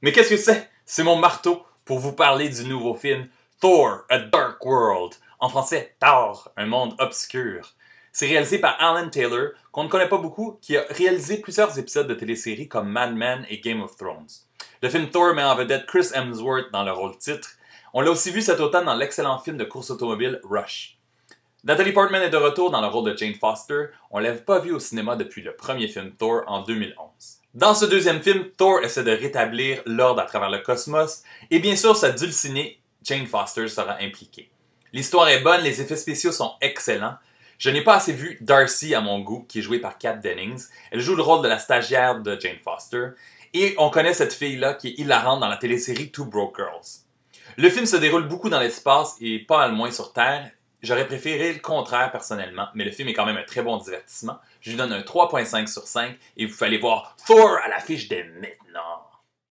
Mais qu'est-ce que c'est? C'est mon marteau pour vous parler du nouveau film Thor, A Dark World. En français, Thor, un monde obscur. C'est réalisé par Alan Taylor, qu'on ne connaît pas beaucoup, qui a réalisé plusieurs épisodes de téléséries comme Mad Men et Game of Thrones. Le film Thor met en vedette Chris Hemsworth dans le rôle titre. On l'a aussi vu cet automne dans l'excellent film de course automobile Rush. Natalie Portman est de retour dans le rôle de Jane Foster. On ne l'avait pas vue au cinéma depuis le premier film Thor en 2011. Dans ce deuxième film, Thor essaie de rétablir l'ordre à travers le cosmos, et bien sûr, sa dulcinée, Jane Foster, sera impliquée. L'histoire est bonne, les effets spéciaux sont excellents. Je n'ai pas assez vu Darcy à mon goût, qui est jouée par Kat Dennings. Elle joue le rôle de la stagiaire de Jane Foster, et on connaît cette fille-là qui est hilarante dans la télésérie Two Broke Girls. Le film se déroule beaucoup dans l'espace et pas mal moins sur Terre. J'aurais préféré le contraire personnellement, mais le film est quand même un très bon divertissement. Je lui donne un 3.5 sur 5 et vous pouvez aller voir Thor à l'affiche dès maintenant.